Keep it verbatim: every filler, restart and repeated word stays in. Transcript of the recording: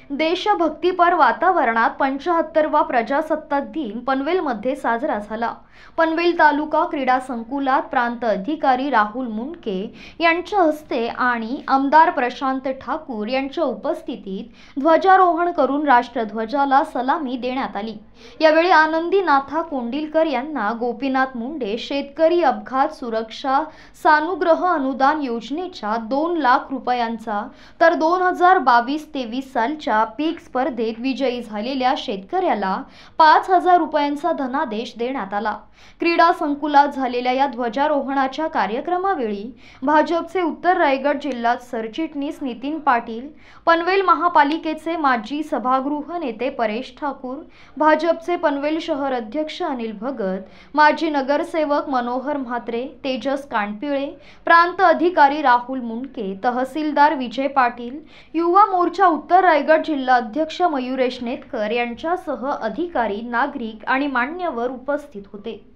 देशभक्तीपर वातावरणात पंचाहत्तरवा प्रजासत्ताक दिन पनवेलमध्ये साजरा झाला। पनवेल तालुका क्रीडा संकुलात प्रांत अधिकारी राहुल मुंडके यांच्या हस्ते आणि आमदार प्रशांत ठाकूर यांच्या उपस्थितीत ध्वजारोहण करून राष्ट्रध्वजाला सलामी देण्यात आली। यावेळी आनंदी नाथा कोंडिलकर यांना गोपीनाथ मुंडे शेतकरी अपघात सुरक्षा सानुग्रह अनुदान योजनेच्या दोन लाख रुपयांचा तर दोन हजार बावीस तेवीस सालच्या पीक स्पर्धेत विजयी झालेल्या शेतकऱ्याला पाच हजार रुपयांचा धनादेश देण्यात आला। क्रीडा संकुलात झालेल्या या ध्वजारोहणाच्या कार्यक्रमावेळी भाजपचे उत्तर रायगड जिल्हा सरचिटणीस नितीन पाटील, पनवेल महापालिकेचे माजी सभागृह नेते परेश ठाकूर, भाजपचे पनवेल शहर अध्यक्ष अनिल भगत, माजी नगरसेवक मनोहर म्हात्रे, तेजस कांडपिळे, प्रांत अधिकारी राहुल मुंडके, तहसीलदार विजय पाटील, युवा मोर्चा उत्तर रायगड जिल्हा अध्यक्ष मयुरेश नेतकर यांच्यासह अधिकारी, नागरिक आणि मान्यवर उपस्थित होते।